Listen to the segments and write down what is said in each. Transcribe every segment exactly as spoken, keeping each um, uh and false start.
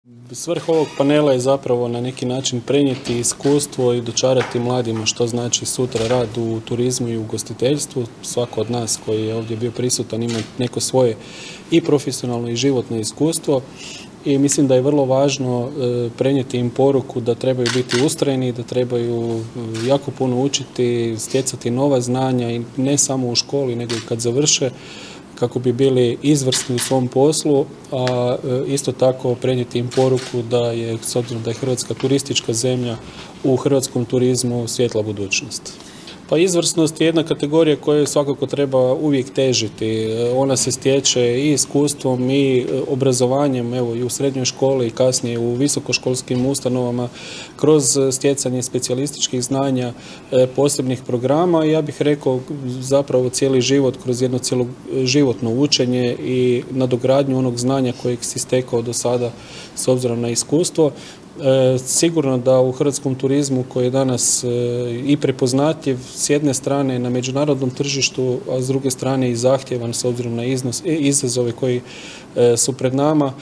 Svrh ovog panela je zapravo na neki način prenijeti iskustvo i dočarati mladima što znači sutra rad u turizmu i u ugostiteljstvu. Svako od nas koji je ovdje bio prisutan ima neko svoje i profesionalno i životno iskustvo i mislim da je vrlo važno prenijeti im poruku da trebaju biti ustrajni, da trebaju jako puno učiti, stjecati nova znanja i ne samo u školi nego i kad završe, kako bi bili izvrsni u svom poslu, a isto tako prenijeti im poruku da je, s obzirom da je Hrvatska turistička zemlja, u hrvatskom turizmu svjetla budućnost. Pa izvrsnost je jedna kategorija koju svakako treba uvijek težiti. Ona se stječe i iskustvom i obrazovanjem, evo i u srednjoj školi i kasnije u visokoškolskim ustanovama, kroz stjecanje specijalističkih znanja, posebnih programa. Ja bih rekao zapravo cijeli život kroz jedno cjeloživotno učenje i nadogradnju onog znanja kojeg si stekao do sada s obzirom na iskustvo. Sigurno da u hrvatskom turizmu koji je danas i prepoznatljiv s jedne strane na međunarodnom tržištu, a s druge strane i zahtjevan s obzirom na iznos, izazove koji su pred nama,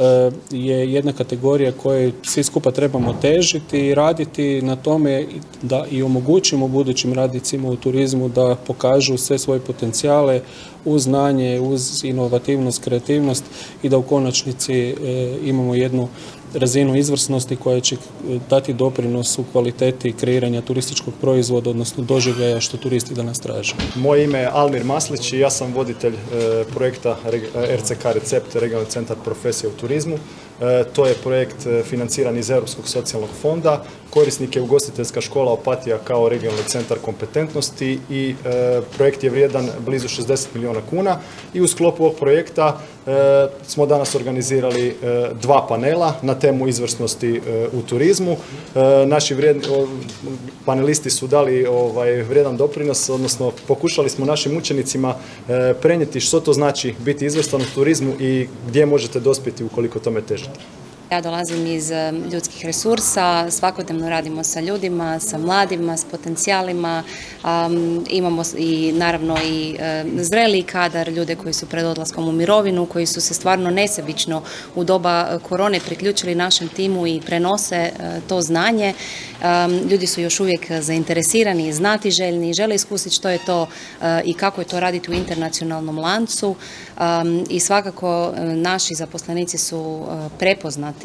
je jedna kategorija koju svi skupa trebamo težiti i raditi na tome da i omogućimo budućim radnicima u turizmu da pokažu sve svoje potencijale uz znanje, uz inovativnost, kreativnost i da u konačnici imamo jednu razinu izvrsnosti koja će dati doprinos u kvaliteti kreiranja turističkog proizvoda, odnosno doživljaja što turisti danas traže. Moje ime je Almir Maslić i ja sam voditelj e, projekta R C K Recept, Regionalni centar profesije u turizmu. E, to je projekt financiran iz Europskog socijalnog fonda. Korisnik je ugostiteljska škola Opatija kao regionalni centar kompetentnosti i e, projekt je vrijedan blizu šezdeset milijuna kuna i u sklopu ovog projekta e, smo danas organizirali e, dva panela na temu izvrsnosti e, u turizmu. E, naši vrijedni, o, panelisti su dali ovaj, vrijedan doprinos, odnosno pokušali smo našim učenicima e, prenijeti što to znači biti izvrstan u turizmu i gdje možete dospjeti ukoliko tome težite. Ja dolazim iz ljudskih resursa, svakodnevno radimo sa ljudima, sa mladima, s potencijalima, um, imamo i naravno i um, zreli kadar, ljude koji su pred odlaskom u mirovinu, koji su se stvarno nesebično u doba korone priključili našem timu i prenose uh, to znanje. Um, ljudi su još uvijek zainteresirani, znatiželjni, žele iskusiti što je to uh, i kako je to raditi u internacionalnom lancu um, i svakako uh, naši zaposlenici su uh, prepoznati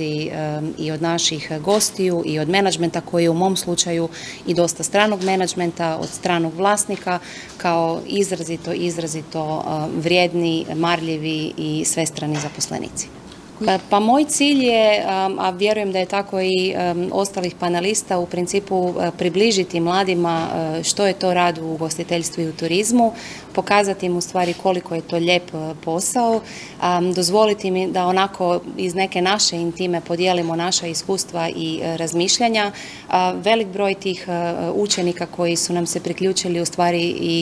i od naših gostiju i od menadžmenta koji je u mom slučaju i dosta stranog menadžmenta, od stranog vlasnika kao izrazito, izrazito vrijedni, marljivi i svestrani zaposlenici. Pa, pa moj cilj je, a vjerujem da je tako i ostalih panelista, u principu približiti mladima što je to rad u ugostiteljstvu i u turizmu, pokazati im u stvari koliko je to lijep posao, dozvoliti mi da onako iz neke naše intime podijelimo naša iskustva i razmišljanja. Velik broj tih učenika koji su nam se priključili u stvari i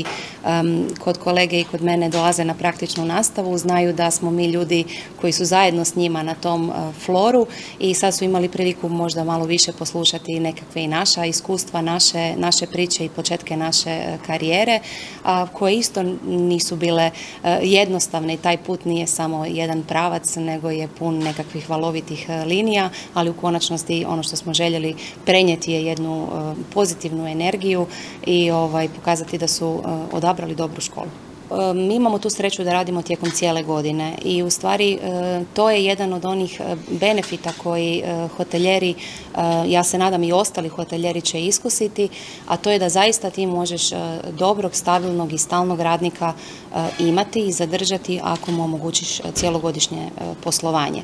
kod kolege i kod mene dolaze na praktičnu nastavu, znaju da smo mi ljudi koji su zajedno s njima na tom floru i sad su imali priliku možda malo više poslušati nekakve i naša iskustva, naše, naše priče i početke naše karijere, a, koje isto nisu bile jednostavne i taj put nije samo jedan pravac, nego je pun nekakvih valovitih linija, ali u konačnosti ono što smo željeli prenijeti je jednu pozitivnu energiju i ovaj, pokazati da su odabrali dobru školu. Mi imamo tu sreću da radimo tijekom cijele godine i u stvari to je jedan od onih benefita koji hotelijeri, ja se nadam i ostali hotelijeri će iskusiti, a to je da zaista ti možeš dobrog, stabilnog i stalnog radnika imati i zadržati ako mu omogućiš cijelogodišnje poslovanje.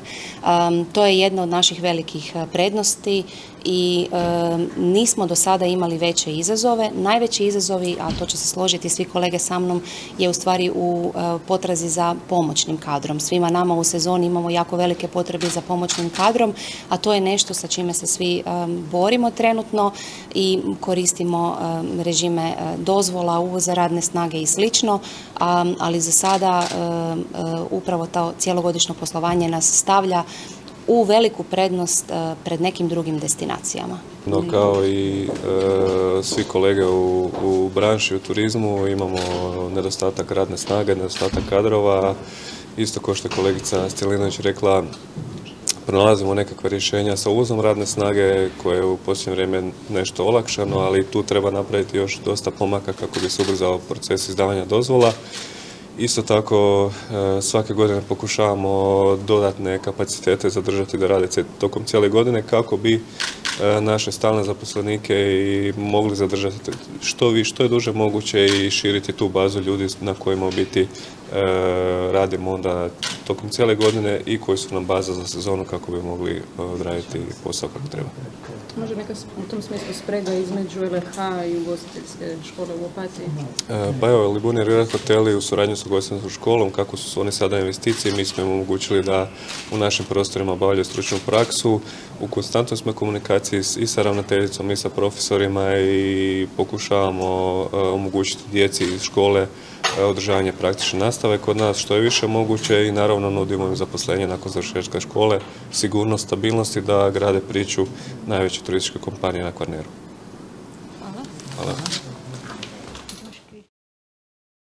To je jedna od naših velikih prednosti i e, nismo do sada imali veće izazove. Najveći izazovi, a to će se složiti svi kolege sa mnom, je u stvari u e, potrazi za pomoćnim kadrom. Svima nama u sezoni imamo jako velike potrebe za pomoćnim kadrom, a to je nešto sa čime se svi e, borimo trenutno i koristimo e, režime e, dozvola, uvoza radne snage i slično, a, ali za sada e, e, upravo to cijelogodišnje poslovanje nas stavlja u veliku prednost uh, pred nekim drugim destinacijama. No, kao i uh, svi kolege u, u branši, u turizmu, imamo nedostatak radne snage, nedostatak kadrova. Isto kao što je kolegica Stilinović rekla, pronalazimo nekakve rješenja sa uvozom radne snage koje je u posljednje vrijeme nešto olakšano, ali tu treba napraviti još dosta pomaka kako bi se ubrzao proces izdavanja dozvola. Isto tako svake godine pokušavamo dodatne kapacitete zadržati da rade tokom cijele godine kako bi naše stalne zaposlenike i mogli zadržati što vi, što je duže moguće i širiti tu bazu ljudi na kojima u biti radimo onda tokom cijele godine i koji su nam baza za sezonu kako bi mogli odraditi posao kako treba. Može neka u tom smislu sprega između L R H i ugostiteljske škole u Opatiji? Pa evo, Liburnija Riviera hoteli u suradnji s ugostiteljskom školom, kako su oni sada investicije, mi smo im omogućili da u našim prostorima obavljaju stručnu praksu. U konstantnoj smo komunikaciji i sa ravnateljicom i sa profesorima i pokušavamo omogućiti djeci iz škole održavanje praktične nastave kod nas što je više moguće i naravno nudimo im zaposlenje nakon završetka škole, sigurnost, stabilnost i da grade priču najveće turističke kompanije na Kvarneru. Hvala. Hvala.